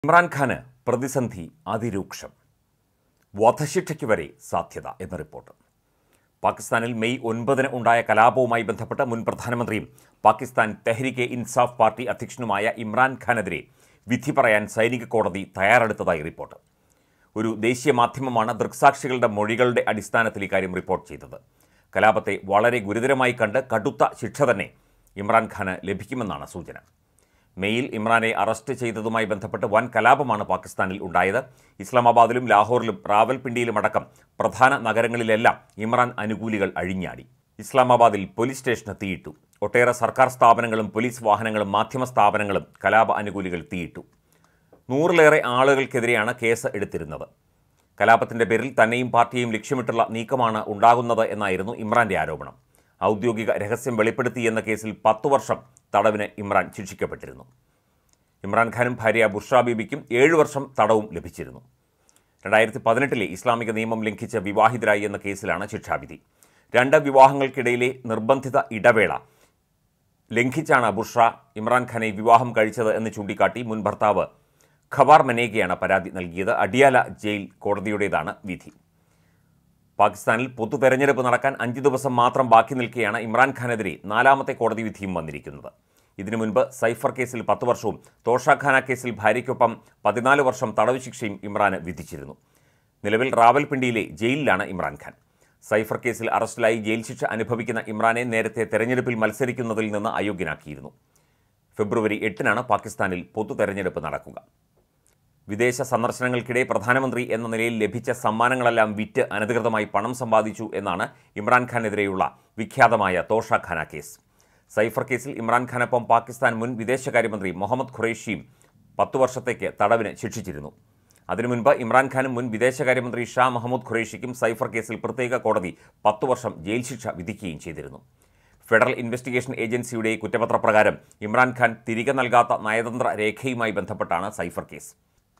ഇമ്രാൻ ഖാന് പ്രതിസന്ധി അതിരൂക്ഷം. വധശിക്ഷയ്ക്ക് വരെ സാധ്യത എന്ന റിപ്പോർട്ട്. പാകിസ്ഥാനിൽ മെയ് 9 ഉണ്ടായ കലാപവുമായി ബന്ധപ്പെട്ട് മുൻ പ്രധാനമന്ത്രിയും പാകിസ്ഥാൻ തെഹ്രീകെ ഇൻസാഫ് പാർട്ടി അധ്യക്ഷനുമായ ഇമ്രാൻ ഖാനെതിരെ വിധി പറയാൻ സൈനിക കോടതി തയ്യാറെടുത്തതായി റിപ്പോർട്ട്. ഒരു ദേശീയ മാധ്യമമാണ് ദൃക്സാക്ഷികളുടെ മൊഴികളുടെ അടിസ്ഥാനത്തിൽ ഇക്കാര്യം റിപ്പോർട്ട് ചെയ്തത്. കലാപത്തെ വളരെ ഗുരുതരമായി കണ്ട് കടുത്ത ശിക്ഷ തന്നെ ഇമ്രാൻ ഖാന് ലഭിക്കുമെന്നാണ് സൂചന. മെയ്യിൽ ഇമ്രാനെ അറസ്റ്റ് ചെയ്തതുമായി ബന്ധപ്പെട്ട് വൻ കലാപമാണ് പാകിസ്ഥാനിൽ ഉണ്ടായത്. ഇസ്ലാമാബാദിലും ലാഹോറിലും റാവൽപിണ്ടിയിലുമടക്കം പ്രധാന നഗരങ്ങളിലെല്ലാം ഇമ്രാൻ അനുകൂലികൾ അഴിഞ്ഞാടി. ഇസ്ലാമാബാദിൽ പോലീസ് സ്റ്റേഷന് തീയിട്ടു. ഒട്ടേറെ സർക്കാർ സ്ഥാപനങ്ങളും പോലീസ് വാഹനങ്ങളും മാധ്യമ സ്ഥാപനങ്ങളും കലാപ അനുകൂലികൾ തീയിട്ടു. 100-ലേറെ ആളുകൾക്കെതിരെയാണ് കേസ് എടുത്തിരുന്നത്. കലാപത്തിന്റെ പേരിൽ തന്നെയും പാർട്ടിയെയും ലക്ഷ്യമിട്ടുള്ള നീക്കമാണ് ഉണ്ടാകുന്നത് എന്നായിരുന്നു ഇമ്രാന്റെ ആരോപണം. ഔദ്യോഗിക രഹസ്യം വെളിപ്പെടുത്തിയെന്ന കേസിൽ 10 വർഷം തടവിന് ഇമ്രാൻ ശിക്ഷിക്കപ്പെട്ടിരുന്നു. ഇമ്രാൻഖാനും ഭാര്യ ബുഷ്ര ബീബിക്കും 7 വർഷം തടവും ലഭിച്ചിരുന്നു. 2018 ഇസ്ലാമിക നിയമം ലംഘിച്ച് വിവാഹിതരായി എന്ന കേസിലാണ് ശിക്ഷാവിധി. 2 വിവാഹങ്ങൾക്കിടയിലെ നിർബന്ധിത ഇടവേള ലംഘിച്ചാണ് ബുഷ്ര ഇമ്രാൻഖാനെ വിവാഹം കഴിച്ചത് എന്ന് ചൂണ്ടിക്കാട്ടി മുൻ ഭർത്താവ് ഖവാർ മനേഗയാണ് പരാതി നൽകിയത്. അഡിയാല ജയിൽ കോടതിയുടേതാണ് വിധി. പാകിസ്ഥാനിൽ പൊതു തെരഞ്ഞെടുപ്പ് നടക്കാൻ 5 ദിവസം മാത്രം ബാക്കി നിൽക്കെയാണ് ഇമ്രാൻഖാനെതിരെ 4ാമത്തെ കോടതി വിധിയും വന്നിരിക്കുന്നത്. ഇതിനു മുൻപ് സൈഫർ കേസിൽ 10 വർഷവും തോഷാഖാന കേസിൽ ഭാര്യയ്ക്കൊപ്പം 14 വർഷം തടവ് ശിക്ഷയും ഇമ്രാന് വിധിച്ചിരുന്നു. നിലവിൽ റാവൽപിണ്ടിയിലെ ജയിലിലാണ് ഇമ്രാൻഖാൻ. സൈഫർ കേസിൽ അറസ്റ്റിലായി ജയിൽ ശിക്ഷ അനുഭവിക്കുന്ന ഇമ്രാനെ നേരത്തെ തെരഞ്ഞെടുപ്പിൽ മത്സരിക്കുന്നതിൽ നിന്ന് അയോഗ്യനാക്കിയിരുന്നു. ഫെബ്രുവരി 8 പാകിസ്ഥാനിൽ പൊതു തെരഞ്ഞെടുപ്പ് നടക്കുക. വിദേശ സന്ദർശനങ്ങൾക്കിടെ പ്രധാനമന്ത്രി എന്ന നിലയിൽ ലഭിച്ച സമ്മാനങ്ങളെല്ലാം വിറ്റ് അനധികൃതമായി പണം സമ്പാദിച്ചു എന്നാണ് ഇമ്രാൻഖാനെതിരെയുള്ള വിഖ്യാതമായ തോഷാഖാന കേസ്. സൈഫർ കേസിൽ ഇമ്രാൻഖാനൊപ്പം പാകിസ്ഥാൻ മുൻ വിദേശകാര്യമന്ത്രി മുഹമ്മദ് ഖുറേഷിയും 10 വർഷത്തേക്ക് തടവിന് ശിക്ഷിച്ചിരുന്നു. അതിനു മുൻപ് ഇമ്രാൻഖാനും മുൻ വിദേശകാര്യമന്ത്രി ഷാ മഹമ്മൂദ് ഖുറേഷിക്കും സൈഫർ കേസിൽ പ്രത്യേക കോടതി 10 വർഷം ജയിൽ ശിക്ഷ വിധിക്കുകയും ചെയ്തിരുന്നു. ഫെഡറൽ ഇൻവെസ്റ്റിഗേഷൻ ഏജൻസിയുടെ കുറ്റപത്രപ്രകാരം ഇമ്രാൻഖാൻ തിരികെ നൽകാത്ത നയതന്ത്ര രേഖയുമായി ബന്ധപ്പെട്ടാണ് സൈഫർ കേസ്.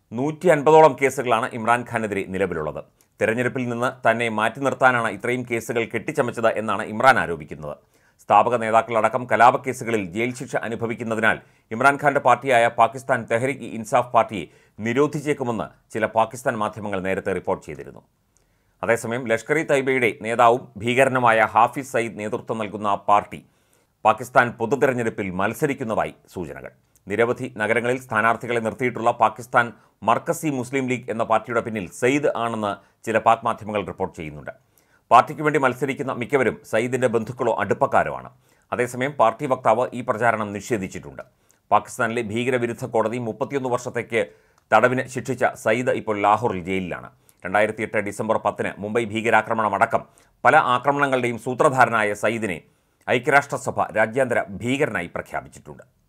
150ഓളം കേസുകളാണ് ഇമ്രാൻഖാനെതിരെ നിലവിലുള്ളത്. തെരഞ്ഞെടുപ്പിൽ നിന്ന് തന്നെ മാറ്റി നിർത്താനാണ് ഇത്രയും കേസുകൾ കെട്ടിച്ചമച്ചത് എന്നാണ് ഇമ്രാൻ ആരോപിക്കുന്നത്. സ്ഥാപക നേതാക്കളടക്കം കലാപക്കേസുകളിൽ ജയിൽ ശിക്ഷ അനുഭവിക്കുന്നതിനാൽ ഇമ്രാൻഖാന്റെ പാർട്ടിയായ പാകിസ്ഥാൻ തെഹ്രീക് ഇൻസാഫ് പാർട്ടിയെ നിരോധിച്ചേക്കുമെന്ന് ചില പാകിസ്ഥാൻ മാധ്യമങ്ങൾ നേരത്തെ റിപ്പോർട്ട് ചെയ്തിരുന്നു. അതേസമയം ലഷ്കർ-ഇ-തയ്ബയുടെ നേതാവും ഭീകരനുമായ ഹാഫിസ് സയ്യിദ് നേതൃത്വം നൽകുന്ന പാർട്ടി പാകിസ്ഥാൻ പൊതു തെരഞ്ഞെടുപ്പിൽ മത്സരിക്കുന്നതായി സൂചനകൾ. നിരവധി നഗരങ്ങളിൽ സ്ഥാനാർത്ഥികളെ നിർത്തിയിട്ടുള്ള പാകിസ്ഥാൻ മർക്കസി മുസ്ലിം ലീഗ് എന്ന പാർട്ടിയുടെ പിന്നിൽ സയ്യിദ് ആണെന്ന് ചില പാക് മാധ്യമങ്ങൾ റിപ്പോർട്ട് ചെയ്യുന്നുണ്ട്. പാർട്ടിക്ക് വേണ്ടി മത്സരിക്കുന്ന മിക്കവരും സയ്യിദിന്റെ ബന്ധുക്കളോ അടുപ്പക്കാരോ ആണ്. അതേസമയം പാർട്ടി വക്താവ് ഈ പ്രചാരണം നിഷേധിച്ചിട്ടുണ്ട്. പാകിസ്ഥാനിലെ ഭീകരവിരുദ്ധ കോടതി 31 വർഷത്തേക്ക് തടവിന് ശിക്ഷിച്ച സയ്യിദ് ഇപ്പോൾ ലാഹോറിൽ ജയിലിലാണ്. 2008 ഡിസംബർ 10 മുംബൈ ഭീകരാക്രമണമടക്കം പല ആക്രമണങ്ങളുടെയും സൂത്രധാരനായ സയ്യിദിനെ ഐക്യരാഷ്ട്രസഭ രാജ്യാന്തര ഭീകരനായി പ്രഖ്യാപിച്ചിട്ടുണ്ട്.